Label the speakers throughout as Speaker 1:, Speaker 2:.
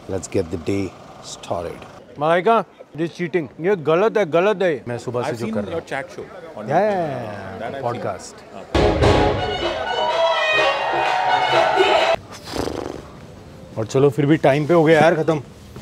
Speaker 1: Let's get the day started. Malaika, this cheating. ये गलत है. मैं सुबह से जो कर रहा हूँ.
Speaker 2: I've seen your chat show on
Speaker 1: Yeah, podcast. और चलो फिर भी टाइम पे हो गया यार खत्म.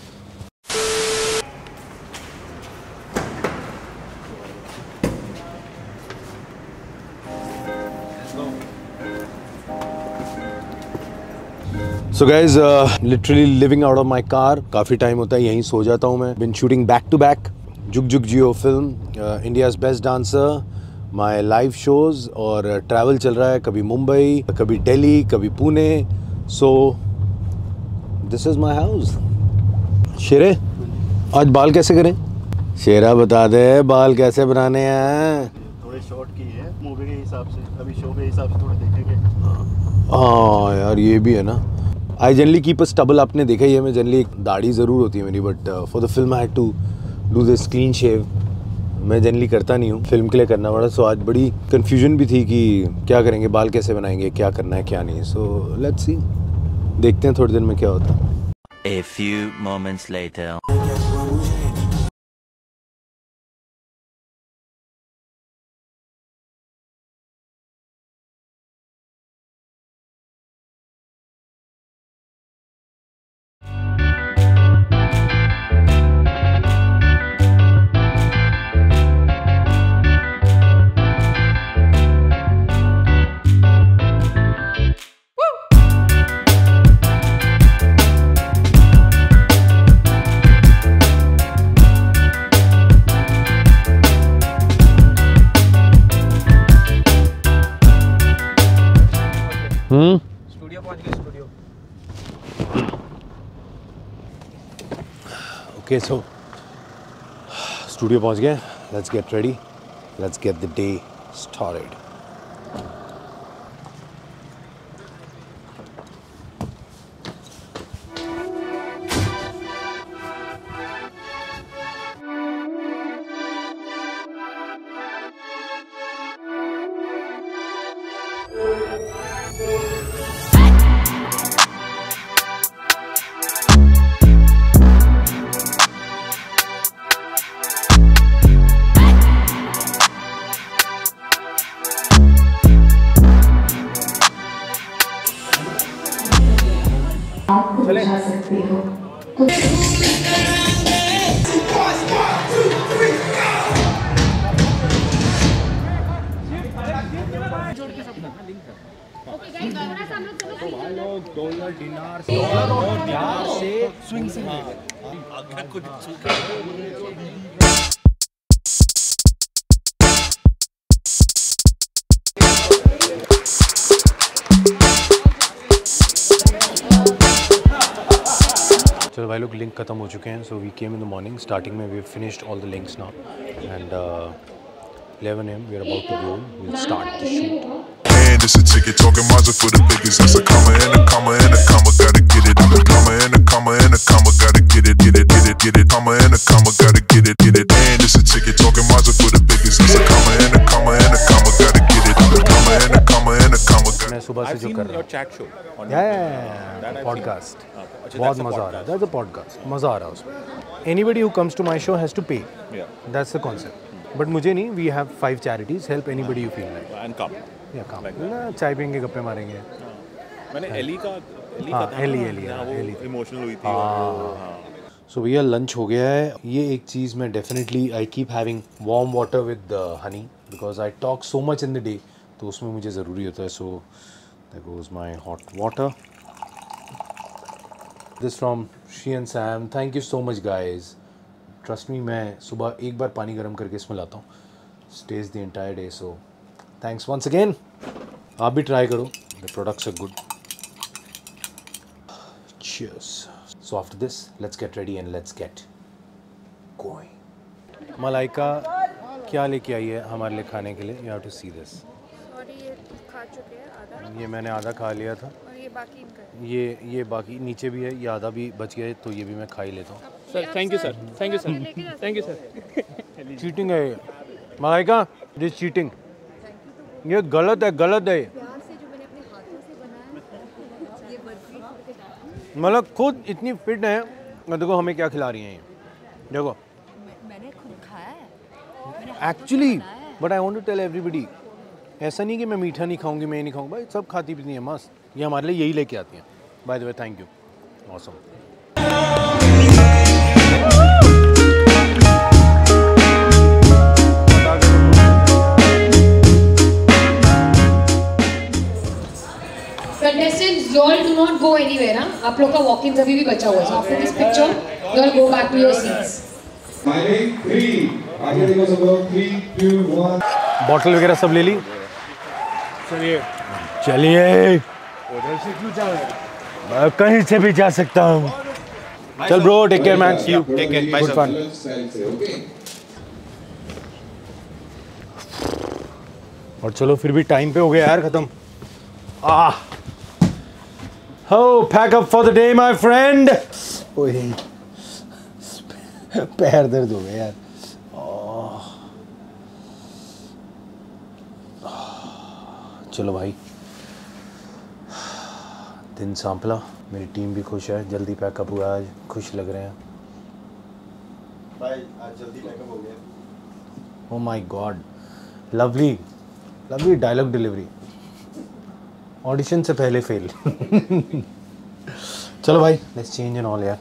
Speaker 1: So guys, literally living out of my car. काफ़ी टाइम होता है यहीं सो जाता हूँ मैं. Been shooting back to back. जुग जुग जियो film, India's best dancer, my live shows और travel चल रहा है. कभी मुंबई, कभी दिल्ली, कभी Pune. So this is my house. शेरे, आज बाल कैसे करें? शेरा बता दे बाल कैसे बनाने हैं.
Speaker 3: थोड़े शॉर्ट की है मूवी के हिसाब से, अभी शो के हिसाब से थोड़े देखेंगे.
Speaker 1: हाँ यार ये भी है ना. I generally keep a stubble. आपने देखा ही है मैं जनरली एक दाढ़ी ज़रूर होती है मेरी, but for the film I had to do this clean shave. मैं जनरली करता नहीं हूँ, फिल्म के लिए करना पड़ा. सो आज बड़ी कन्फ्यूजन भी थी कि क्या करेंगे, बाल कैसे बनाएंगे, क्या करना है क्या नहीं. सो लेट्स सी, देखते हैं थोड़ी देर में क्या होता है.
Speaker 4: A few moments later.
Speaker 2: Studio पहुंच गए. स्टूडियो
Speaker 1: ओके सो स्टूडियो पहुंच गए. Let's get ready. Let's get the day started.
Speaker 5: चले जा सकते हो.
Speaker 1: चलो भाई लोग लिंक ख़त्म हो चुके हैं. So we came in the morning. Starting में we have finished all the links now and 11 AM we are about to go. We will start the shoot.
Speaker 6: And it's a ticket talking Mazda for the biggest. That's a comma and a comma and a comma, gotta get it. I'm a comma and a comma and a comma, gotta get it, get it, get it, get it. Comma and a comma, gotta get it, get it. And it's a ticket talking Mazda for the biggest. That's a comma and a comma and a comma, gotta get it. I'm a comma and a comma and a comma.
Speaker 1: मैं सुबह से
Speaker 2: I've
Speaker 1: जो
Speaker 2: seen
Speaker 1: कर रहा
Speaker 2: your
Speaker 1: हूँ.
Speaker 2: chat show on
Speaker 1: Yeah, podcast. बहुत मज़ा आ रहा है. That's a podcast. मज़ा आ रहा है उसमें. Anybody who comes to my show has to pay.
Speaker 2: Yeah.
Speaker 1: That's the concept. But मुझे नहीं. We have 5 charities. Help anybody you feel like.
Speaker 2: and come.
Speaker 1: Yeah, come. ना चाय पियेंगे, गप्पे मारेंगे.
Speaker 2: मैंने एली का
Speaker 1: हाँ,
Speaker 2: था
Speaker 1: एली,
Speaker 2: ना,
Speaker 1: एली,
Speaker 2: जहाँ
Speaker 1: हाँ,
Speaker 2: वो
Speaker 1: एली थी.
Speaker 2: इमोशनल हुई थी. हाँ.
Speaker 1: सो भैया लंच हो गया है. ये एक चीज़ मैं definitely I keep having warm water with honey because I talk so much in the day. तो उसमें मुझे ज़रूरी होता है. So that goes my hot water. This from she and Sam. Thank you so much guys. Trust me, मैं सुबह एक बार पानी गर्म करके इसमें लाता हूँ. Stage the entire day. So thanks once again. आप भी ट्राई करो. The products are good. Cheers. So after this, let's get ready and let's get going. Malaika क्या लेके आई है हमारे लिए खाने के लिए? You have to see this.
Speaker 7: और ये खा चुके हैं आधा.
Speaker 1: ये मैंने आधा खा लिया था.
Speaker 7: और ये बाकी इनका है.
Speaker 1: ये बाकी नीचे भी है. ये आधा भी बच गया है तो ये भी मैं खा ही लेता हूँ.
Speaker 2: Sir thank you sir. Thank you sir. Thank you sir.
Speaker 1: Cheating है ये. Malaika, this cheating. ये गलत है.
Speaker 7: प्यार से जो मैंने अपने हाथों से बनाया ये बर्फी.
Speaker 1: मतलब खुद इतनी फिट है, देखो हमें क्या खिला रही हैं ये, देखो
Speaker 5: मैंने खुद खाया है
Speaker 1: actually, but I want to tell everybody, ऐसा नहीं कि मैं मीठा नहीं खाऊंगी, मैं नहीं खाऊंगा, भाई सब खाती पीती है मस्त, ये हमारे लिए यही लेके आती हैं। By the way thank you, awesome.
Speaker 8: Contestants, you all do not go anywhere, हाँ? आप लोग का walk-ins अभी भी बचा हुआ है। So after this picture, you all go back to your seats.
Speaker 9: Mining 3. आगे देखो सब लोग 3, 2, 1.
Speaker 1: बॉटल वगैरह सब ले ली, चलिए
Speaker 3: उधर से क्यों जा रहे हैं?
Speaker 1: मैं कहीं से भी जा सकता हूँ। चल bro, take care man, see you,
Speaker 3: take care, bye
Speaker 1: good
Speaker 3: sir.
Speaker 1: Fun.
Speaker 9: Okay.
Speaker 1: और चलो फिर भी टाइम पे हो गया यार खत्म। हो pack up for the day my friend. ओए पैर दर्द हो गए यार। चलो भाई, दिन सांपला, मेरी टीम भी खुश है, जल्दी पैकअप हुआ आज, खुश लग रहे हैं।
Speaker 3: भाई आज जल्दी पैकअप हो गया।
Speaker 1: Oh my god, lovely lovely dialogue delivery, audition से पहले फेल। चलो भाई, लेट्स चेंज एंड ऑल यार।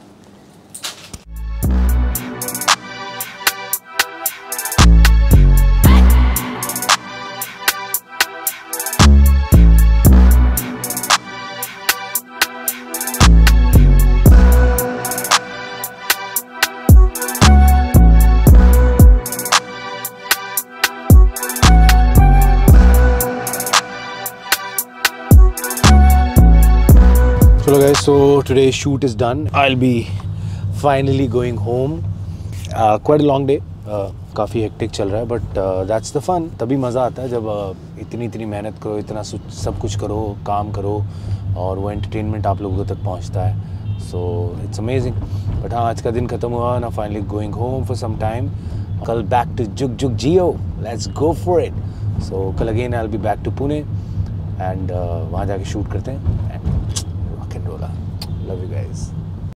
Speaker 1: Hello guys, so today's shoot is done. I'll be finally going home. Quite a long day. काफ़ी हेक्टिक चल रहा है, बट दैट्स द फन। तभी मज़ा आता है जब इतनी मेहनत करो, इतना सब कुछ करो, काम करो, और वो एंटरटेनमेंट आप लोगों तक पहुंचता है। So it's amazing. बट हाँ, आज का दिन ख़त्म हुआ ना, finally going home for some time. कल back to Jug Jug Jiyo, let's go for it. So कल again I will be back to Pune and वहाँ जाके शूट करते हैं। Rock and roll. Love you guys.